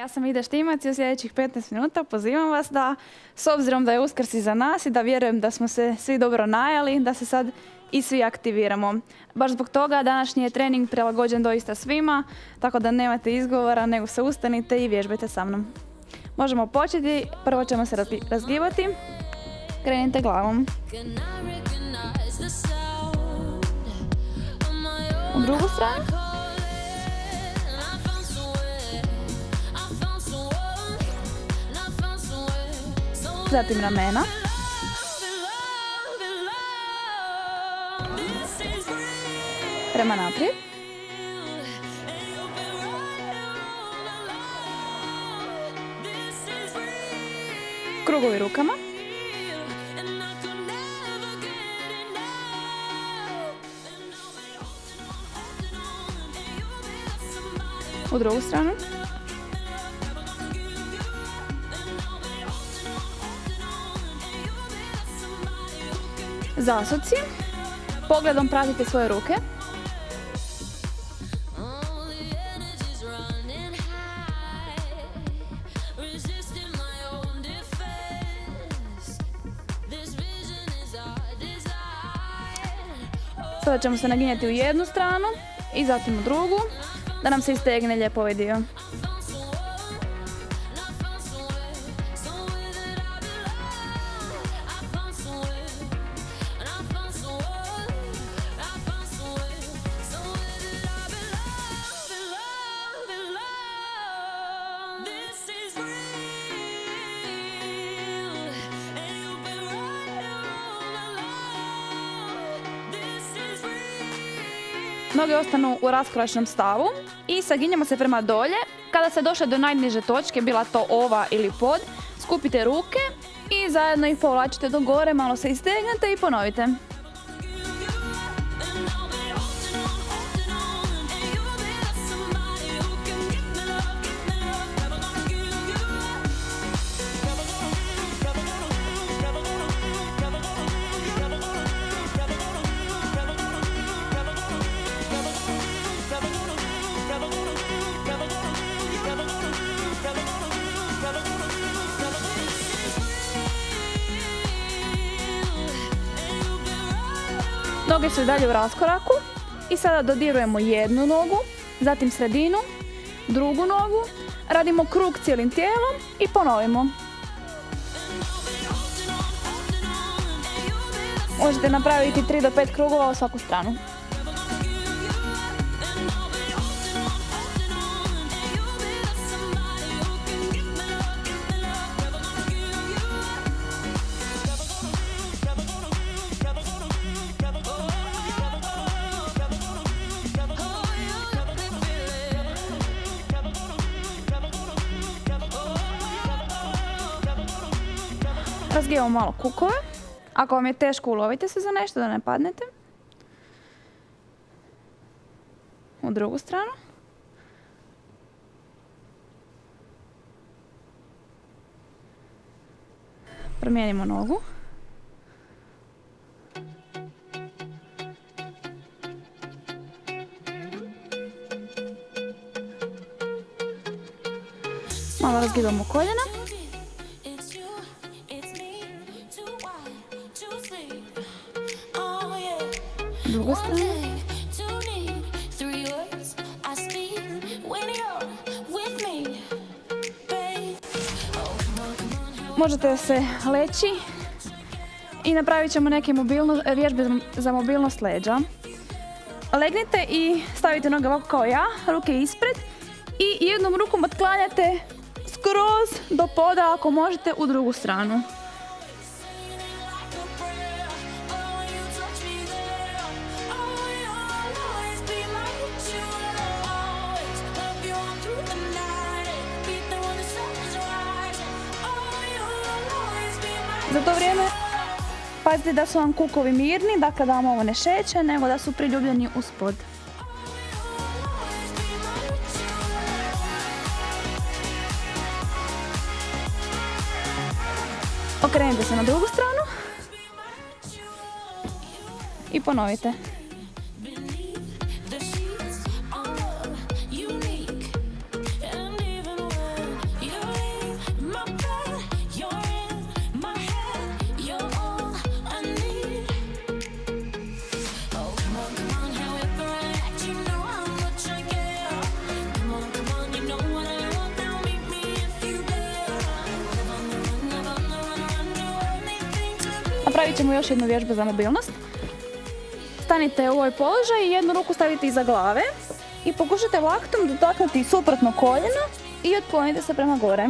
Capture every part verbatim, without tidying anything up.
Ja sam Ida Štimac i u sljedećih petnaest minuta pozivam vas da, s obzirom da je Uskrs iza nas i da vjerujem da smo se svi dobro najeli, da se sad i svi aktiviramo. Baš zbog toga današnji je trening prilagođen doista svima, tako da nemate izgovora, nego se ustanite i vježbajte sa mnom. Možemo početi, prvo ćemo se razgibati. Krenite glavom. U drugu stranu. Zatim ramena. Prema naprijed. Krugovi rukama. U drugu stranu. Zasuci. Pogledom pratite svoje ruke. Sada ćemo se naginjati u jednu stranu i zatim u drugu, da nam se istegne lijepo ovaj dio. Noge ostanu u raskoračnom stavu i saginjamo se prema dolje. Kada se došle do najniže točke, bila to ova ili pod, skupite ruke i zajedno ih povlačite do gore, malo se istegnete i ponovite. Noge su i dalje u raskoraku i sada dodirujemo jednu nogu, zatim sredinu, drugu nogu, radimo krug cijelim tijelom i ponovimo. Možete napraviti tri do pet krugova u svaku stranu. Razgijemo malo kukove. Ako vam je teško, ulovite se za nešto da ne padnete. U drugu stranu. Promijenimo nogu. Malo razgibamo koljena. Drugu stranu. Možete se leći i napravit ćemo neke vježbe za mobilnost leđa. Legnite i stavite noge ovako kao ja, ruke ispred i jednom rukom otklanjate skroz do poda ako možete u drugu stranu. Za to vrijeme pazite da su vam kukovi mirni, dakle da vam ovo ne šeće, nego da su priljubljeni uz pod. Okrenite se na drugu stranu i ponovite. Napravit ćemo još jednu vježbu za mobilnost. Stanite u ovaj položaj i jednu ruku stavite iza glave i pokušajte laktom dotaknuti suprotno koljeno i otklonite se prema gore.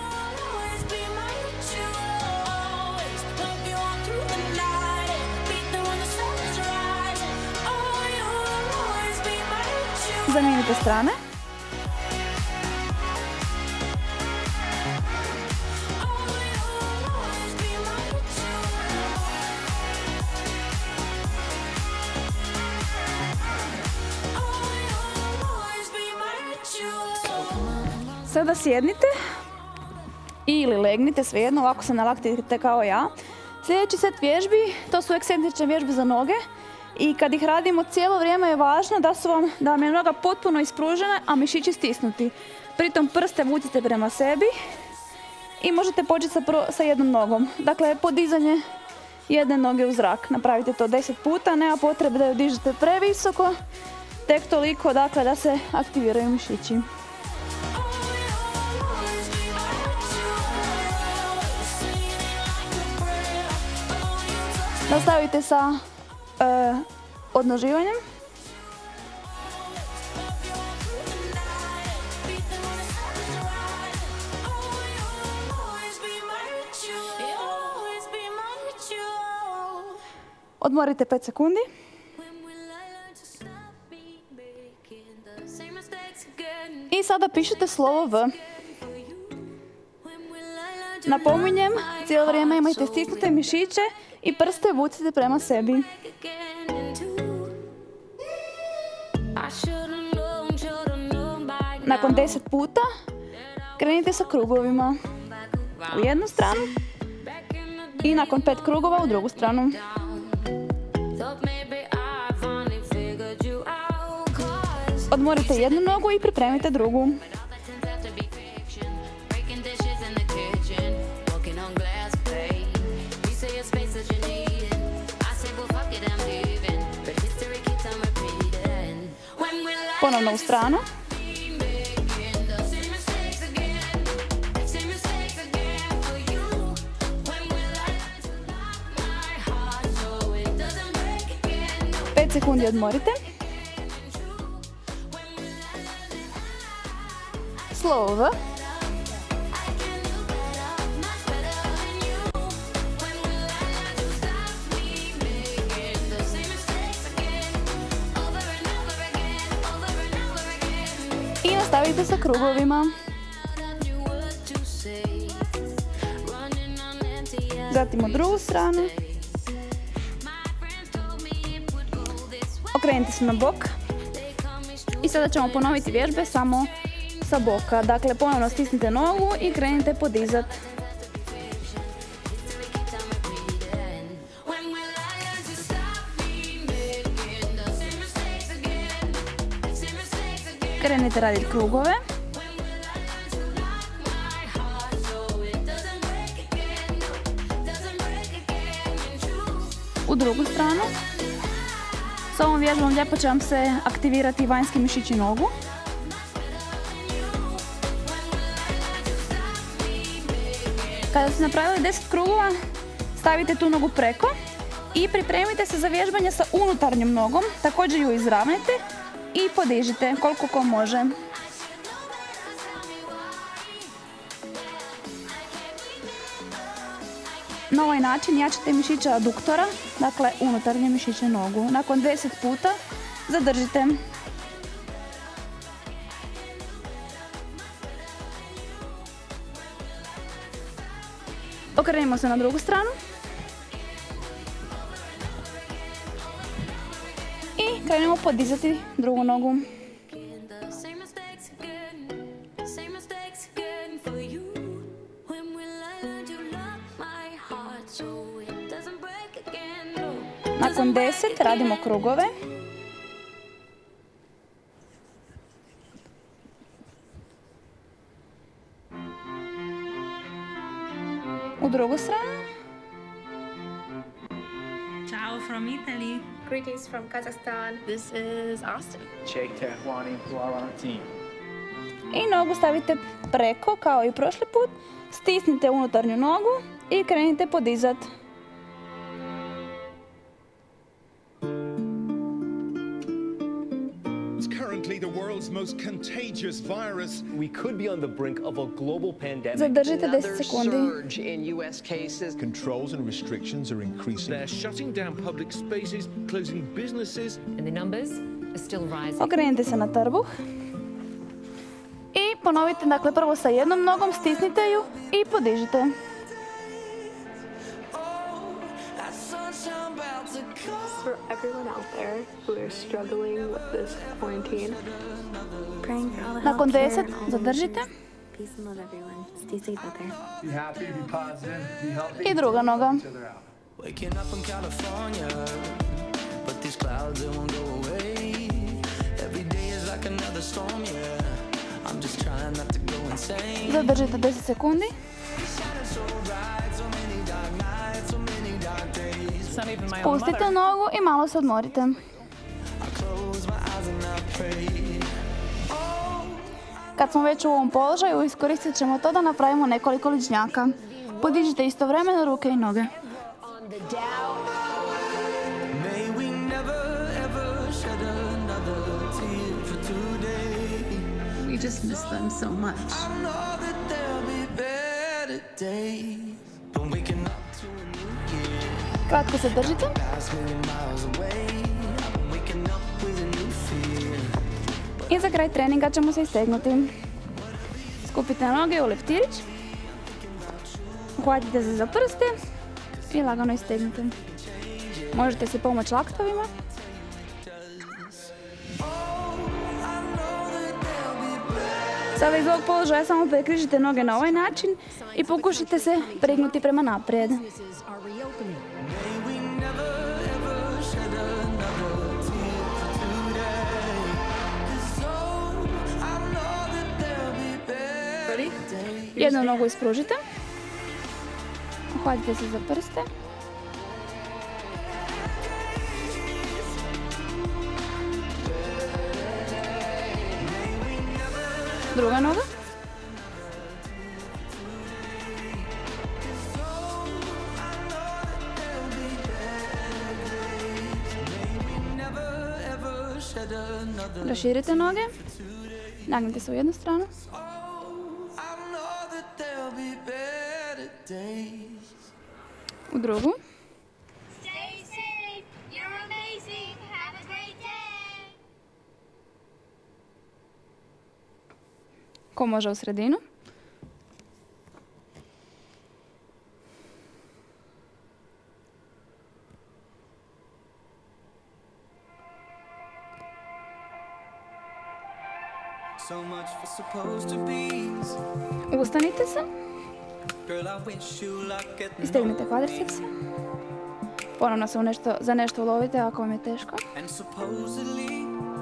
Zamijenite strane. Sada sjednite ili legnite, svejedno, ovako se nalaktite kao ja. Sljedeći set vježbi, to su ekscentrične vježbe za noge. I kad ih radimo cijelo vrijeme je važno da, su vam, da vam je noga potpuno ispružena, a mišići stisnuti. Pritom prste vucite prema sebi i možete početi sa, pro, sa jednom nogom. Dakle, podizanje jedne noge u zrak. Napravite to deset puta, nema potrebe da ju dižete previsoko, tek toliko dakle, da se aktiviraju mišići. Nastavite sa e, odnoživanjem. Odmorite pet sekundi. I sada pišete slovo V. Napominjem, cijelo vrijeme imajte stisnute mišiće i prste vucite prema sebi. Nakon deset puta krenite sa krugovima u jednu stranu i nakon pet krugova u drugu stranu. Odmorite jednu nogu i pripremite drugu. Ponovno u stranu. pet sekundi odmorite. Slovo V. I nastavite sa krugovima. Zatim u drugu stranu. Okrenite se na bok. I sada ćemo ponoviti vježbe samo sa boka. Dakle, ponovno stisnite nogu i krenite podizat. Krenite raditi krugove. U drugu stranu. S ovom vježbom lijepo će vam se aktivirati vanjski mišići nogu. Kada ste napravili deset krugova, stavite tu nogu preko i pripremite se za vježbanje sa unutarnjom nogom. Također ju izravnajte i podižite koliko ko može. Na ovaj način jačate mišiće aduktora, dakle unutarnje mišiće nogu. Nakon deset puta zadržite. Okrenimo se na drugu stranu. I krenemo podizati drugu nogu. Nakon deset radimo krugove. U drugu stranu. Ciao from Italy. Greetings from Kazakhstan. This is Austin. Jake Tehwani, Bilal on our team. I nogu stavite preko kao i prošli put. Stisnite unutarnju nogu i krenite podizat. world's most contagious virus. We could be on the brink of a global pandemic. Zadržite deset sekundi. Surge in U S cases. Controls and restrictions are increasing. They're shutting down public spaces, closing businesses. And the numbers are still rising. Okrenite se na trbuh. I ponovite, dakle, prvo sa jednom nogom, stisnite ju i podižite. For everyone out there who are struggling with this quarantine, praying for all the Nakon healthcare deset, and all the zadržite. workers. Peace and love, everyone. Stay safe out there. Be happy, be positive, be healthy. I druga noga. Each other out. Waking up in California, but these clouds they won't go away. Every day is like another storm, yeah. I'm just trying not to go insane. Zadržite deset sekundi. Spustite nogu i malo se odmorite. Kad smo već u ovom položaju, iskoristit ćemo to da napravimo nekoliko ličnjaka. Podižite istovremeno ruke i noge. We just miss them so much. Kratko se držite. I za kraj treninga ćemo se istegnuti. Skupite noge u leptirić. Uhvatite se za prste i lagano istegnite. Možete si pomoći laktovima. Sada iz ovog položaja samo prekrižite noge na ovaj način i pokušajte se pregnuti prema naprijed. Jednu nogu ispružite. Uhvatite se za prste. Druga noga. Raširite noge. Nagnite se u jednu stranu. U drugu. Stay safe. You're amazing. Have a great day. Ko može u sredinu? So much for supposed to be. Ustanite se. Girl, I wish you luck at Istegnite kvadricepse. Ponovno se u nešto, za nešto ulovite ako vam je teško. And supposedly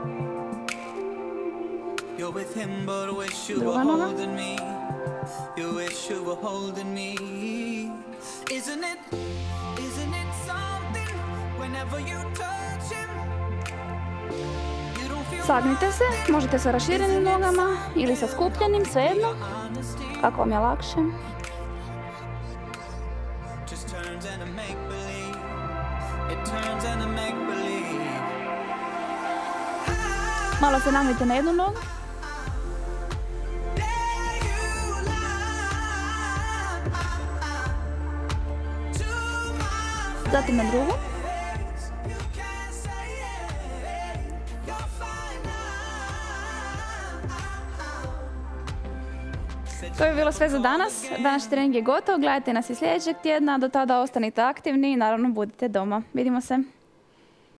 you're with him, but wish you Druga were noga. holding me. You wish you were holding me. Isn't it, isn't it something whenever you touch him? You don't feel Sagnite se, možete sa raširenim nogama ili sa skupljenim, svejedno, kako vam je lakše. just turns into make believe. It turns into make believe. Malo se nagnite na jednu nogu. Zatim na drugu. To je bilo sve za danas. Današnji trening je gotov. Gledajte nas i sljedećeg tjedna. Do tada ostanite aktivni i naravno budite doma. Vidimo se.